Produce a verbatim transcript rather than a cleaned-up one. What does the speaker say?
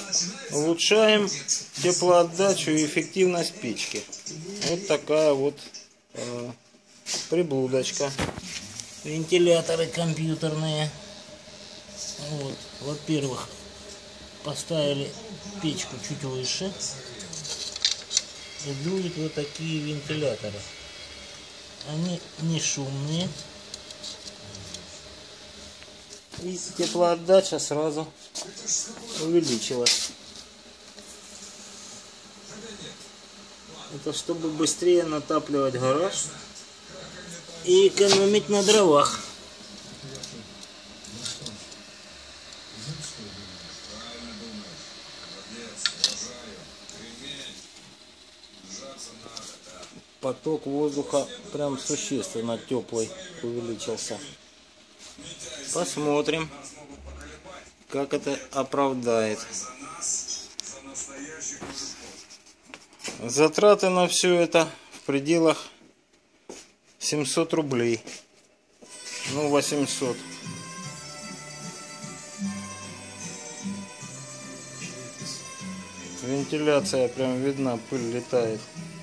улучшаем теплоотдачу и эффективность печки. Вот такая вот э, приблудочка. Вентиляторы компьютерные. Вот, во-первых, поставили печку чуть выше. И дуют вот такие вентиляторы. Они не шумные. И теплоотдача сразу увеличилась. Это чтобы быстрее натапливать гараж и экономить на дровах. Поток воздуха прям существенно теплый увеличился. Посмотрим, как это оправдает. Затраты на все это в пределах семьсот рублей. Ну, восемьсот. Вентиляция прям видна, пыль летает.